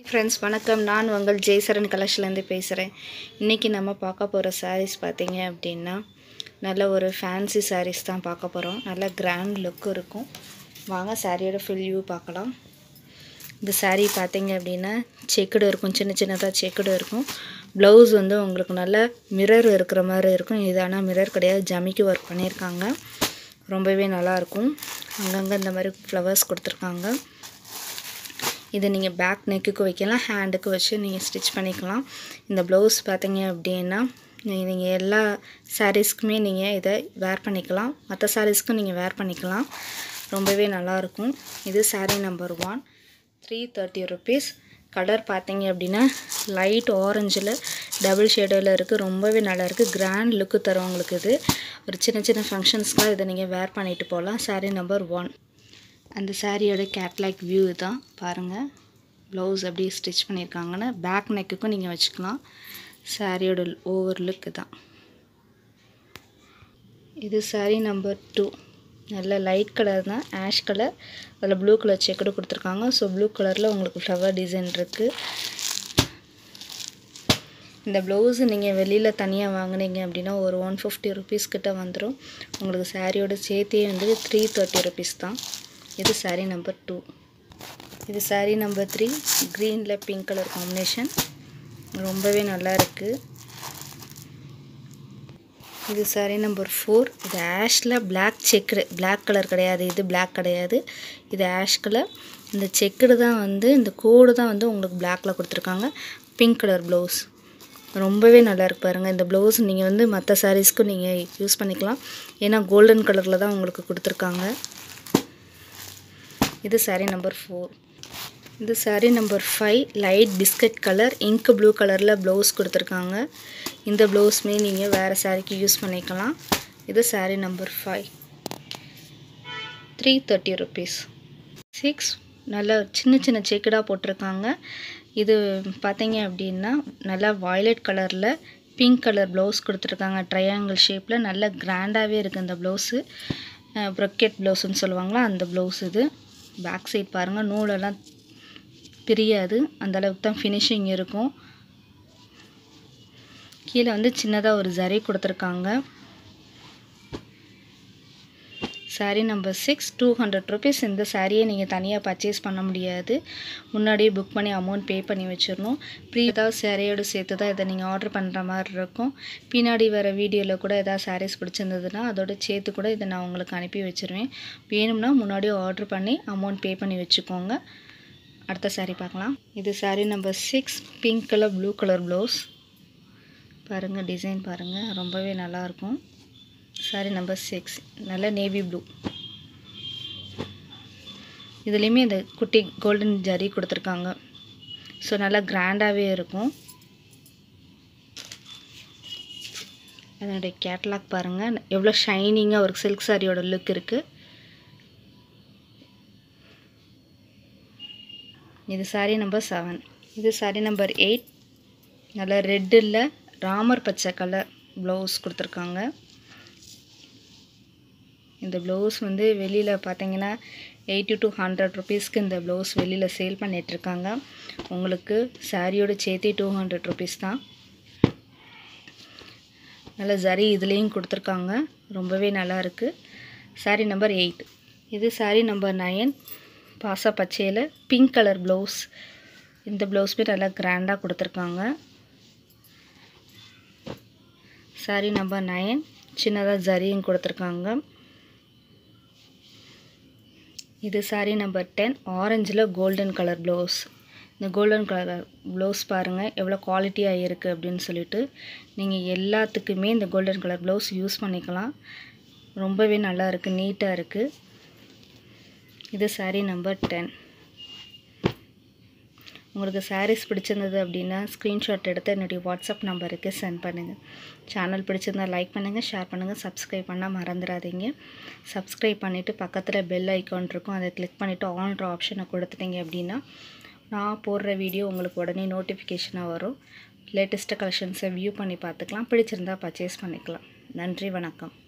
Friends வணக்கம். நான் உங்கள் ஜெய்சரன் கலெக்ஷன்லேருந்து பேசுகிறேன். இன்றைக்கி நம்ம பார்க்க போகிற சாரீஸ் பார்த்தீங்க அப்படின்னா நல்ல ஒரு ஃபேன்சி சாரீஸ் தான் பார்க்க போகிறோம். நல்ல கிராண்ட் லுக் இருக்கும். வாங்க சாரியோட ஃபுல் வியூ பார்க்கலாம். இந்த சாரீ பார்த்தீங்க அப்படின்னா செக்குடு இருக்கும், சின்ன சின்னதாக செக்குடு இருக்கும். ப்ளவுஸ் வந்து உங்களுக்கு நல்ல மிரர் இருக்கிற மாதிரி இருக்கும். இது ஆனால் மிரர் கிடையாது, ஜமிக்கு ஒர்க் பண்ணியிருக்காங்க. ரொம்பவே நல்லாயிருக்கும். அங்கங்கே இந்த மாதிரி ஃப்ளவர்ஸ் கொடுத்துருக்காங்க. இதை நீங்கள் பேக் நெக்குக்கு வைக்கலாம், ஹேண்டுக்கு வச்சு நீங்கள் ஸ்டிச் பண்ணிக்கலாம். இந்த ப்ளவுஸ் பார்த்தீங்க அப்படின்னா நீங்கள் எல்லா சாரீஸ்க்குமே நீங்கள் இதை வேர் பண்ணிக்கலாம், மற்ற சாரீஸ்க்கும் நீங்கள் வேர் பண்ணிக்கலாம். ரொம்பவே நல்லாயிருக்கும். இது சாரீ நம்பர் 1, 330 ருபீஸ். கலர் பார்த்தீங்க அப்படின்னா லைட் ஆரஞ்சில் டபுள் ஷேடில் இருக்குது. ரொம்பவே நல்லாயிருக்கு. கிராண்ட் லுக்கு தரும் உங்களுக்கு. இது ஒரு சின்ன சின்ன ஃபங்க்ஷன்ஸ்க்காக இதை நீங்கள் வேர் பண்ணிட்டு போகலாம். சாரீ நம்பர் 1. அந்த சாரியோட கேட்லாக் வியூ தான் பாருங்கள். ப்ளவுஸ் அப்படியே ஸ்டிச் பண்ணியிருக்காங்கன்னா பேக் நெக்குக்கும் நீங்கள் வச்சுக்கலாம். சாரியோட ஓவர் லுக் தான். இது சாரீ நம்பர் 2. நல்ல லைட் கலர் தான், ஆஷ் கலர். அதில் ப்ளூ கலர் செக்குடு கொடுத்துருக்காங்க. ஸோ ப்ளூ கலரில் உங்களுக்கு ஃப்ளவர் டிசைன் இருக்குது. இந்த ப்ளவுஸு நீங்கள் வெளியில் தனியாக வாங்கினீங்க அப்படின்னா ஒரு 150 ருபீஸ் கிட்ட வந்துடும். உங்களுக்கு சாரியோட சேர்த்தே வந்து 330 ருபீஸ் தான். இது சாரீ நம்பர் 2. இது சாரீ நம்பர் 3. க்ரீனில் பிங்க் கலர் காம்பினேஷன். ரொம்பவே நல்லா இருக்குது. இது சாரீ நம்பர் 4. இது ஆஷில் பிளாக் செக்குடு, பிளாக் கலர் கிடையாது, இது பிளாக் கிடையாது, இது ஆஷ் கலர். இந்த செக்குடு தான் வந்து, இந்த கோடு தான் வந்து உங்களுக்கு பிளாக்கில் கொடுத்துருக்காங்க. Pink colour blouse. ரொம்பவே நல்லாயிருக்கு பாருங்கள். இந்த ப்ளவுஸ் நீங்கள் வந்து மற்ற சாரீஸ்க்கும் நீங்கள் யூஸ் பண்ணிக்கலாம். ஏன்னா கோல்டன் கலரில் தான் உங்களுக்கு கொடுத்துருக்காங்க. இது சாரீ நம்பர் 4. இது sari number 5. Light biscuit colour, ink blue கலரில் ப்ளவுஸ் கொடுத்துருக்காங்க. இந்த ப்ளவுஸுமே நீங்கள் வேறு சாரீக்கு யூஸ் பண்ணிக்கலாம். இது சாரீ நம்பர் 5. 330 ருபீஸ். 6. நல்லா சின்ன சின்ன செக்குடாக போட்டிருக்காங்க. இது பார்த்தீங்க அப்படின்னா நல்லா வயலட் கலரில் பிங்க் கலர் ப்ளவுஸ் கொடுத்துருக்காங்க. ட்ரையாங்கிள் ஷேப்பில் நல்ல கிராண்டாகவே இருக்குது இந்த ப்ளவுஸு. ப்ரொக்கெட் ப்ளவுஸுன்னு சொல்லுவாங்களா, அந்த ப்ளவுஸ் இது. பேக் சைட் பாருங்கள், நூலெல்லாம் பிரியாது, அந்தளவுக்கு தான் ஃபினிஷிங் இருக்கும். கீழே வந்து சின்னதாக ஒரு ஜரி கொடுத்துருக்காங்க. சாரீ நம்பர் 6. 200 ருபீஸ். இந்த சாரியை நீங்கள் தனியாக பர்ச்சேஸ் பண்ண முடியாது, முன்னாடியே புக் பண்ணி அமௌண்ட் பே பண்ணி வச்சிடணும். ஏதாவது சாரியோடு சேர்த்து தான் இதை நீங்கள் ஆர்டர் பண்ணுற மாதிரி இருக்கும். பின்னாடி வர வீடியோவில் கூட ஏதாவது சாரீஸ் பிடிச்சிருந்ததுன்னா அதோட சேர்த்து கூட இதை நான் உங்களுக்கு அனுப்பி வச்சுருவேன். வேணும்னா முன்னாடியே ஆர்டர் பண்ணி அமௌண்ட் பே பண்ணி வச்சுக்கோங்க. அடுத்த சாரீ பார்க்கலாம். இது sari number 6. Pink colour blue colour blouse பாருங்கள். டிசைன் பாருங்கள், ரொம்பவே நல்லாயிருக்கும். சாரீ நம்பர் 6. நல்ல நேவி ப்ளூ. இதுலேயுமே இந்த குட்டி கோல்டன் ஜரி கொடுத்துருக்காங்க. ஸோ நல்லா கிராண்டாகவே இருக்கும். அதனுடைய கேட்லாக் பாருங்கள், எவ்வளோ ஷைனிங்காக ஒரு சில்க் சாரியோட லுக் இருக்குது. இது சாரீ நம்பர் 7. இது சாரீ நம்பர் 8. நல்லா ரெட்டில் ராமர் பச்சை கலர் ப்ளவுஸ் கொடுத்துருக்காங்க. இந்த ப்ளவுஸ் வந்து வெளியில் பார்த்தீங்கன்னா 80 to 100 ருபீஸ்க்கு இந்த ப்ளவுஸ் வெளியில் சேல் பண்ணிகிட்ருக்காங்க. உங்களுக்கு சாரியோட சேர்த்து 200 ருபீஸ் தான். நல்ல ஜரி இதுலேயும் கொடுத்துருக்காங்க. ரொம்பவே நல்லா இருக்குது. சாரீ நம்பர் 8. இது சாரீ நம்பர் 9. பாசா பச்சையில் பிங்க் கலர் ப்ளவுஸ். இந்த ப்ளவுஸுமே நல்லா கிராண்டாக கொடுத்துருக்காங்க. சாரீ நம்பர் 9. சின்னதாக ஜரியும் கொடுத்துருக்காங்க. இது சாரீ நம்பர் 10. ஆரஞ்சில் கோல்டன் கலர் ப்ளவுஸ். இந்த கோல்டன் கலர் ப்ளவுஸ் பாருங்கள் எவ்வளோ குவாலிட்டியாக இருக்குது அப்படின்னு சொல்லிட்டு. நீங்கள் எல்லாத்துக்குமே இந்த கோல்டன் கலர் ப்ளவுஸ் யூஸ் பண்ணிக்கலாம். ரொம்பவே நல்லா இருக்குது, நீட்டாக இருக்குது. இது சாரீ நம்பர் 10. உங்களுக்கு சாரீஸ் பிடிச்சிருந்தது அப்படின்னா ஸ்க்ரீன்ஷாட் எடுத்து என்னுடைய வாட்ஸ்அப் நம்பருக்கு சென்ட் பண்ணுங்கள். சேனல் பிடிச்சிருந்தால் லைக் பண்ணுங்கள், ஷேர் பண்ணுங்கள், சப்ஸ்கிரைப் பண்ண மறந்துடாதீங்க. சப்ஸ்கிரைப் பண்ணிவிட்டு பக்கத்தில் பெல் ஐக்கான் இருக்கும், அதை கிளிக் பண்ணிவிட்டு ஆல்ன்ற ஆப்ஷனை கொடுத்துட்டீங்க அப்படின்னா நான் போடுற வீடியோ உங்களுக்கு உடனே நோட்டிஃபிகேஷனாக வரும். லேட்டஸ்ட்டு கலெக்ஷன்ஸை வியூ பண்ணி பார்த்துக்கலாம். பிடிச்சிருந்தால் பர்ச்சேஸ் பண்ணிக்கலாம். நன்றி, வணக்கம்.